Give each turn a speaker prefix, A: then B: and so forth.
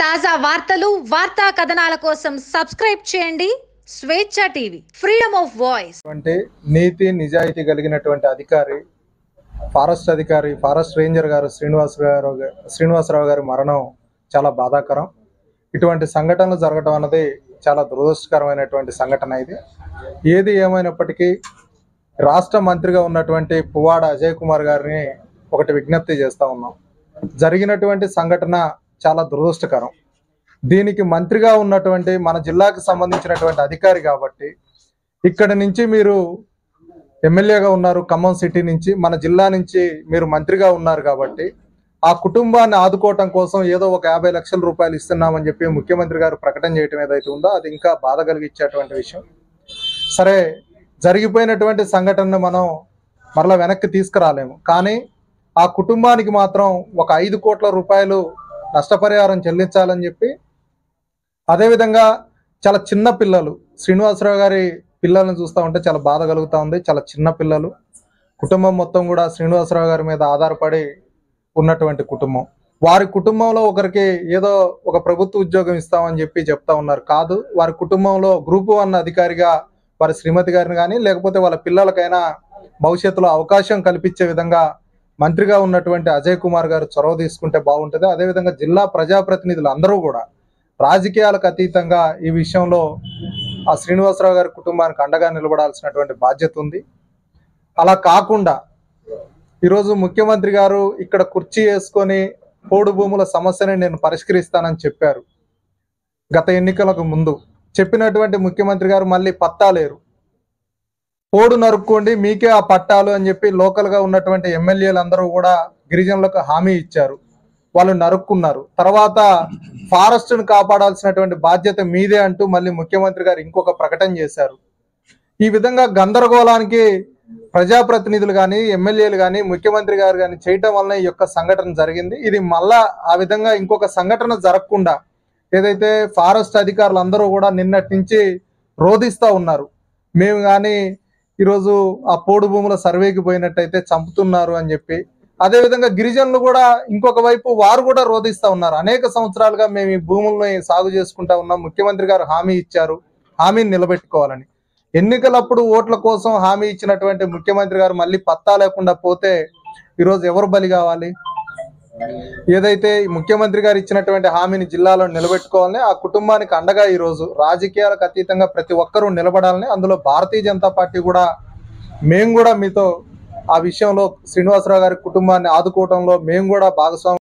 A: తాజా వార్తలు వార్తా కథనాల కోసం సబ్స్క్రైబ్ చేయండి స్వేచ్ఛ టీవీ, ఫ్రీడమ్ ఆఫ్ వాయిస్.
B: అంటే నీతి నిజాయితీ కలిగినటువంటి అధికారి, ఫారెస్ట్ రేంజర్ గారు శ్రీనివాసరావు గారి మరణం చాలా బాధాకరం. ఇటువంటి సంఘటనలు జరగడం అన్నది చాలా దురదృష్టకరమైనటువంటి సంఘటన. ఇది ఏది ఏమైనప్పటికీ రాష్ట్ర మంత్రిగా ఉన్నటువంటి పువ్వాడ అజయ్ కుమార్ గారిని ఒకటి విజ్ఞప్తి చేస్తూ ఉన్నాం. జరిగినటువంటి సంఘటన చాలా దురదృష్టకరం. దీనికి మంత్రిగా ఉన్నటువంటి మన జిల్లాకు సంబంధించినటువంటి అధికారి కాబట్టి, ఇక్కడి నుంచి మీరు ఎమ్మెల్యేగా ఉన్నారు, ఖమ్మం సిటీ నుంచి, మన జిల్లా నుంచి మీరు మంత్రిగా ఉన్నారు కాబట్టి ఆ కుటుంబాన్ని ఆదుకోవటం కోసం ఏదో ఒక 50 లక్షల రూపాయలు ఇస్తున్నామని చెప్పి ముఖ్యమంత్రి గారు ప్రకటన చేయటం ఏదైతే ఉందో అది ఇంకా బాధ కలిగించేటువంటి విషయం. సరే, జరిగిపోయినటువంటి సంఘటనను మనం మరలా వెనక్కి తీసుకురాలేము, కానీ ఆ కుటుంబానికి మాత్రం ఒక 5 కోట్ల రూపాయలు నష్టపరిహారం చెల్లించాలని చెప్పి, అదేవిధంగా చాలా చిన్న పిల్లలు, శ్రీనివాసరావు గారి పిల్లల్ని చూస్తూ ఉంటే చాలా బాధ కలుగుతూ ఉంది. చాలా చిన్న పిల్లలు, కుటుంబం మొత్తం కూడా శ్రీనివాసరావు గారి మీద ఆధారపడి ఉన్నటువంటి కుటుంబం. వారి కుటుంబంలో ఒకరికి ఏదో ఒక ప్రభుత్వ ఉద్యోగం ఇస్తామని చెప్పి చెప్తా ఉన్నారు. కాదు, వారి కుటుంబంలో గ్రూప్ 1 అధికారిగా వారి శ్రీమతి గారిని కానీ, లేకపోతే వాళ్ళ పిల్లలకైనా భవిష్యత్తులో అవకాశం కల్పించే విధంగా మంత్రిగా ఉన్నటువంటి అజయ్ కుమార్ గారు చొరవ తీసుకుంటే బాగుంటుంది. అదేవిధంగా జిల్లా ప్రజాప్రతినిధులు అందరూ కూడా రాజకీయాలకు అతీతంగా ఈ విషయంలో ఆ శ్రీనివాసరావు గారి కుటుంబానికి అండగా నిలబడాల్సినటువంటి బాధ్యత ఉంది. అలా కాకుండా ఈరోజు ముఖ్యమంత్రి గారు ఇక్కడ కుర్చీ వేసుకొని పోడు భూముల సమస్యని నేను పరిష్కరిస్తానని చెప్పారు. గత ఎన్నికలకు ముందు చెప్పినటువంటి ముఖ్యమంత్రి గారు మళ్ళీ పట్టాలేరు, పోడు నరుక్కోండి మీకే ఆ పట్టాలు అని చెప్పి లోకల్గా ఉన్నటువంటి ఎమ్మెల్యేలు అందరూ కూడా గిరిజనులకు హామీ ఇచ్చారు. వాళ్ళు నరుక్కున్నారు. తర్వాత ఫారెస్ట్ను కాపాడాల్సినటువంటి బాధ్యత మీదే అంటూ మళ్ళీ ముఖ్యమంత్రి గారు ఇంకొక ప్రకటన చేశారు. ఈ విధంగా గందరగోళానికి ప్రజాప్రతినిధులు కానీ, ఎమ్మెల్యేలు కానీ, ముఖ్యమంత్రి గారు కానీ చేయటం వలన ఈ యొక్క సంఘటన జరిగింది. ఇది మళ్ళా ఆ విధంగా ఇంకొక సంఘటన జరగకుండా ఏదైతే ఫారెస్ట్ అధికారులు అందరూ కూడా నిన్నటి నుంచి రోధిస్తూ ఉన్నారు, మేము కానీ ఈరోజు ఆ పోడు భూముల సర్వేకి పోయినట్టయితే చంపుతున్నారు అని చెప్పి, అదేవిధంగా గిరిజనులు కూడా ఇంకొక వైపు వారు కూడా రోధిస్తూ ఉన్నారు. అనేక సంవత్సరాలుగా మేము ఈ భూములను సాగు చేసుకుంటా ఉన్నాం, ముఖ్యమంత్రి గారు హామీ ఇచ్చారు, హామీని నిలబెట్టుకోవాలని. ఎన్నికలప్పుడు ఓట్ల కోసం హామీ ఇచ్చినటువంటి ముఖ్యమంత్రి గారు మళ్ళీ పత్తా లేకుండా పోతే ఈరోజు ఎవరు బలి కావాలి? ఏదైతే ముఖ్యమంత్రి గారు ఇచ్చినటువంటి హామీని జిల్లాలో నిలబెట్టుకోవాలని, ఆ కుటుంబానికి అండగా ఈరోజు రాజకీయాలకు అతీతంగా ప్రతి ఒక్కరూ నిలబడాలని, అందులో భారతీయ జనతా పార్టీ కూడా మేము కూడా మీతో ఆ విషయంలో శ్రీనివాసరావు గారి కుటుంబాన్ని ఆదుకోవడంలో మేము కూడా భాగస్వామి